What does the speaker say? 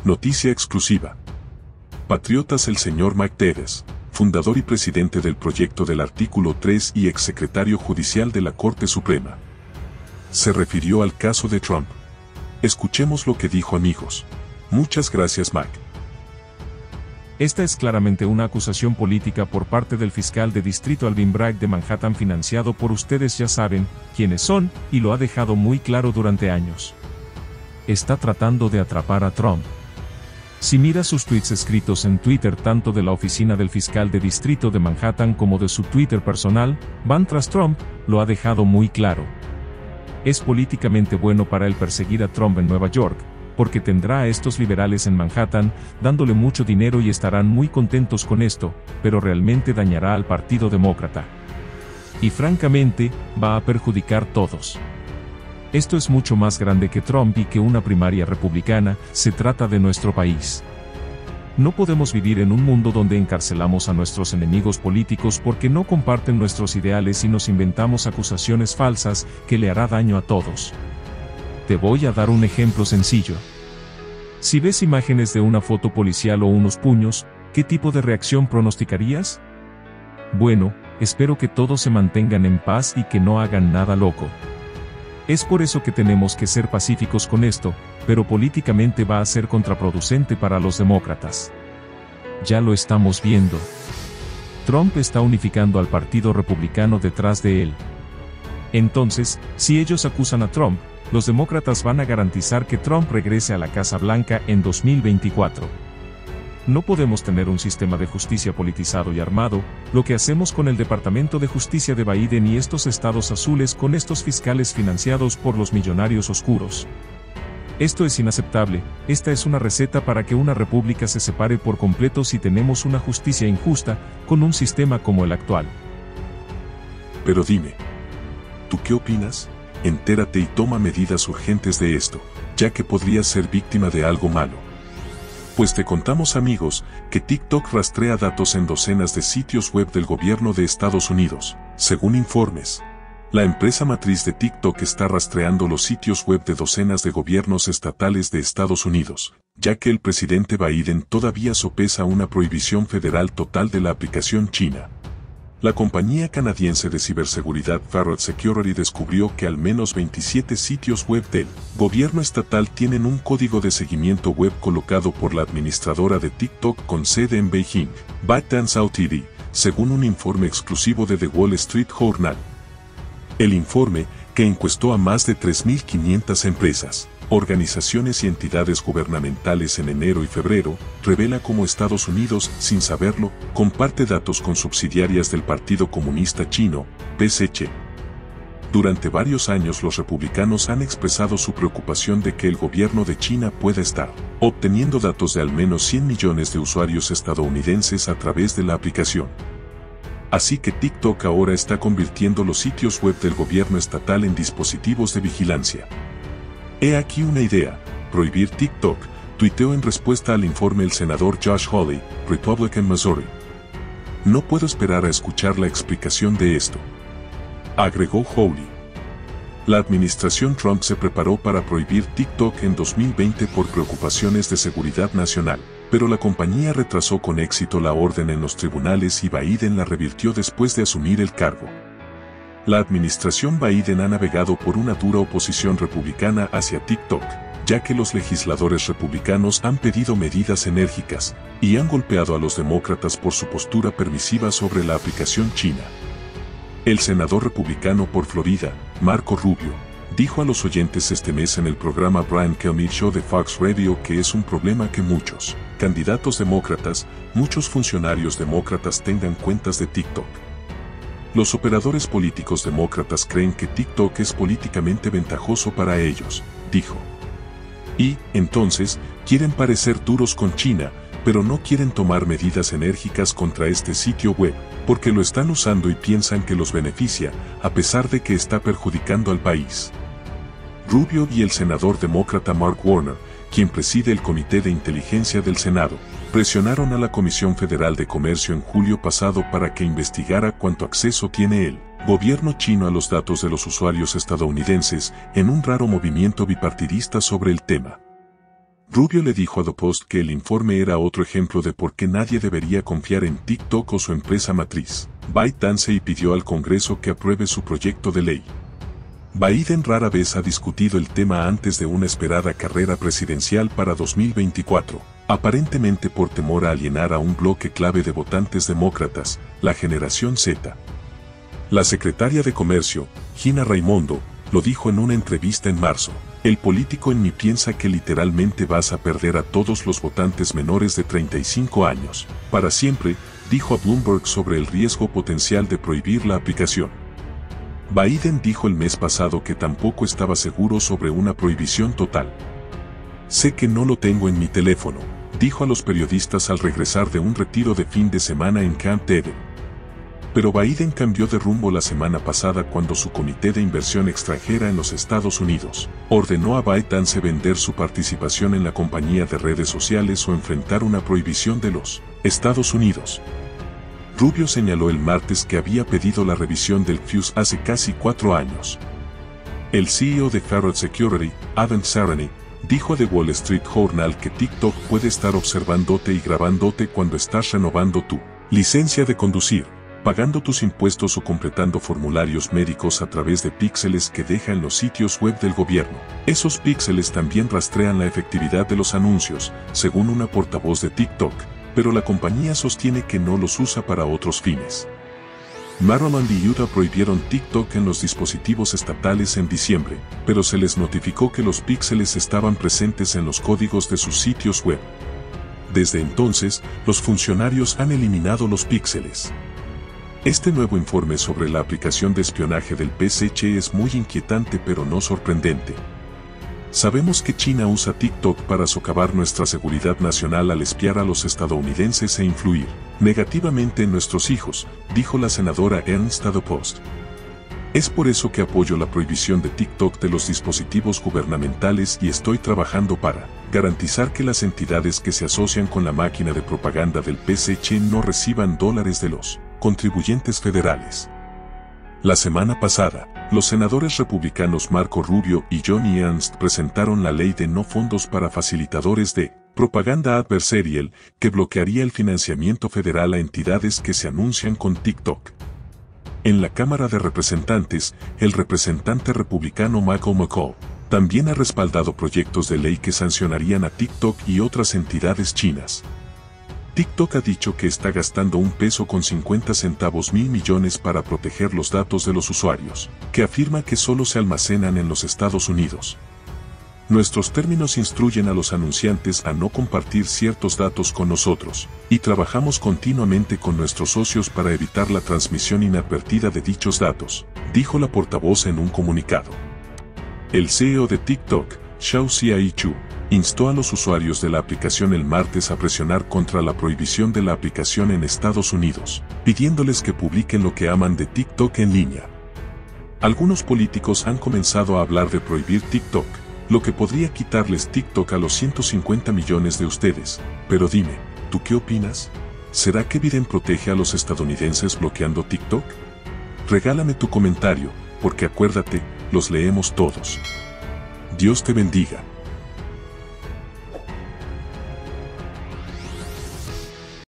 Noticia exclusiva. Patriotas. El señor Mike Davis, fundador y presidente del proyecto del artículo 3 y exsecretario judicial de la Corte Suprema, se refirió al caso de Trump. Escuchemos lo que dijo, amigos. Muchas gracias, Mike. Esta es claramente una acusación política por parte del fiscal de distrito Alvin Bragg de Manhattan, financiado por ustedes ya saben quiénes son, y lo ha dejado muy claro durante años. Está tratando de atrapar a Trump. Si mira sus tweets escritos en Twitter, tanto de la oficina del fiscal de distrito de Manhattan como de su Twitter personal, van tras Trump, lo ha dejado muy claro. Es políticamente bueno para él perseguir a Trump en Nueva York, porque tendrá a estos liberales en Manhattan, dándole mucho dinero y estarán muy contentos con esto, pero realmente dañará al Partido Demócrata. Y francamente, va a perjudicar a todos. Esto es mucho más grande que Trump y que una primaria republicana. Se trata de nuestro país. No podemos vivir en un mundo donde encarcelamos a nuestros enemigos políticos porque no comparten nuestros ideales y nos inventamos acusaciones falsas que le hará daño a todos. Te voy a dar un ejemplo sencillo. Si ves imágenes de una foto policial o unos puños, ¿qué tipo de reacción pronosticarías? Bueno, espero que todos se mantengan en paz y que no hagan nada loco. Es por eso que tenemos que ser pacíficos con esto, pero políticamente va a ser contraproducente para los demócratas. Ya lo estamos viendo. Trump está unificando al Partido Republicano detrás de él. Entonces, si ellos acusan a Trump, los demócratas van a garantizar que Trump regrese a la Casa Blanca en 2024. No podemos tener un sistema de justicia politizado y armado, lo que hacemos con el Departamento de Justicia de Biden y estos estados azules con estos fiscales financiados por los millonarios oscuros. Esto es inaceptable. Esta es una receta para que una república se separe por completo si tenemos una justicia injusta, con un sistema como el actual. Pero dime, ¿tú qué opinas? Entérate y toma medidas urgentes de esto, ya que podrías ser víctima de algo malo. Pues te contamos, amigos, que TikTok rastrea datos en docenas de sitios web del gobierno de Estados Unidos. Según informes, la empresa matriz de TikTok está rastreando los sitios web de docenas de gobiernos estatales de Estados Unidos, ya que el presidente Biden todavía sopesa una prohibición federal total de la aplicación china. La compañía canadiense de ciberseguridad Farad Security descubrió que al menos 27 sitios web del gobierno estatal tienen un código de seguimiento web colocado por la administradora de TikTok con sede en Beijing, ByteDance Ltd., según un informe exclusivo de The Wall Street Journal. El informe, que encuestó a más de 3.500 empresas, organizaciones y entidades gubernamentales en enero y febrero, revela cómo Estados Unidos, sin saberlo, comparte datos con subsidiarias del Partido Comunista Chino, PCC. Durante varios años los republicanos han expresado su preocupación de que el gobierno de China pueda estar obteniendo datos de al menos 100 millones de usuarios estadounidenses a través de la aplicación. Así que TikTok ahora está convirtiendo los sitios web del gobierno estatal en dispositivos de vigilancia. He aquí una idea: prohibir TikTok, tuiteó en respuesta al informe el senador Josh Hawley, Republican Missouri. No puedo esperar a escuchar la explicación de esto, agregó Hawley. La administración Trump se preparó para prohibir TikTok en 2020 por preocupaciones de seguridad nacional, pero la compañía retrasó con éxito la orden en los tribunales y Biden la revirtió después de asumir el cargo. La administración Biden ha navegado por una dura oposición republicana hacia TikTok, ya que los legisladores republicanos han pedido medidas enérgicas y han golpeado a los demócratas por su postura permisiva sobre la aplicación china. El senador republicano por Florida, Marco Rubio, dijo a los oyentes este mes en el programa Brian Kilmeade Show de Fox Radio que es un problema que muchos candidatos demócratas, muchos funcionarios demócratas tengan cuentas de TikTok. Los operadores políticos demócratas creen que TikTok es políticamente ventajoso para ellos, dijo. Y, entonces, quieren parecer duros con China, pero no quieren tomar medidas enérgicas contra este sitio web, porque lo están usando y piensan que los beneficia, a pesar de que está perjudicando al país. Rubio y el senador demócrata Mark Warner, quien preside el Comité de Inteligencia del Senado, presionaron a la Comisión Federal de Comercio en julio pasado para que investigara cuánto acceso tiene el gobierno chino a los datos de los usuarios estadounidenses en un raro movimiento bipartidista sobre el tema. Rubio le dijo a The Post que el informe era otro ejemplo de por qué nadie debería confiar en TikTok o su empresa matriz, ByteDance, y pidió al Congreso que apruebe su proyecto de ley. Biden rara vez ha discutido el tema antes de una esperada carrera presidencial para 2024, aparentemente por temor a alienar a un bloque clave de votantes demócratas, la generación Z. La secretaria de Comercio, Gina Raimondo, lo dijo en una entrevista en marzo. El político en mí piensa que literalmente vas a perder a todos los votantes menores de 35 años, para siempre, dijo a Bloomberg sobre el riesgo potencial de prohibir la aplicación. Biden dijo el mes pasado que tampoco estaba seguro sobre una prohibición total. Sé que no lo tengo en mi teléfono, dijo a los periodistas al regresar de un retiro de fin de semana en Camp Eden. Pero Biden cambió de rumbo la semana pasada cuando su Comité de Inversión Extranjera en los Estados Unidos ordenó a ByteDance vender su participación en la compañía de redes sociales o enfrentar una prohibición de los Estados Unidos. Rubio señaló el martes que había pedido la revisión del FUS hace casi 4 años. El CEO de Farad Security, Adam Sarani, dijo a The Wall Street Journal que TikTok puede estar observándote y grabándote cuando estás renovando tu licencia de conducir, pagando tus impuestos o completando formularios médicos a través de píxeles que deja en los sitios web del gobierno. Esos píxeles también rastrean la efectividad de los anuncios, según una portavoz de TikTok, pero la compañía sostiene que no los usa para otros fines. Maryland y Utah prohibieron TikTok en los dispositivos estatales en diciembre, pero se les notificó que los píxeles estaban presentes en los códigos de sus sitios web. Desde entonces, los funcionarios han eliminado los píxeles. Este nuevo informe sobre la aplicación de espionaje del PSC es muy inquietante pero no sorprendente. Sabemos que China usa TikTok para socavar nuestra seguridad nacional al espiar a los estadounidenses e influir negativamente en nuestros hijos, dijo la senadora Ernst a The Post. Es por eso que apoyo la prohibición de TikTok de los dispositivos gubernamentales y estoy trabajando para garantizar que las entidades que se asocian con la máquina de propaganda del PSC no reciban dólares de los contribuyentes federales. La semana pasada, los senadores republicanos Marco Rubio y Johnny Ernst presentaron la ley de no fondos para facilitadores de propaganda adversarial que bloquearía el financiamiento federal a entidades que se anuncian con TikTok. En la Cámara de Representantes, el representante republicano Michael McCall también ha respaldado proyectos de ley que sancionarían a TikTok y otras entidades chinas. TikTok ha dicho que está gastando $1.50 mil millones para proteger los datos de los usuarios, que afirma que solo se almacenan en los Estados Unidos. Nuestros términos instruyen a los anunciantes a no compartir ciertos datos con nosotros, y trabajamos continuamente con nuestros socios para evitar la transmisión inadvertida de dichos datos, dijo la portavoz en un comunicado. El CEO de TikTok, Shou Zi-Chu, instó a los usuarios de la aplicación el martes a presionar contra la prohibición de la aplicación en Estados Unidos, pidiéndoles que publiquen lo que aman de TikTok en línea. Algunos políticos han comenzado a hablar de prohibir TikTok, lo que podría quitarles TikTok a los 150 millones de ustedes, pero dime, ¿tú qué opinas? ¿Será que Biden protege a los estadounidenses bloqueando TikTok? Regálame tu comentario, porque acuérdate, los leemos todos. Dios te bendiga.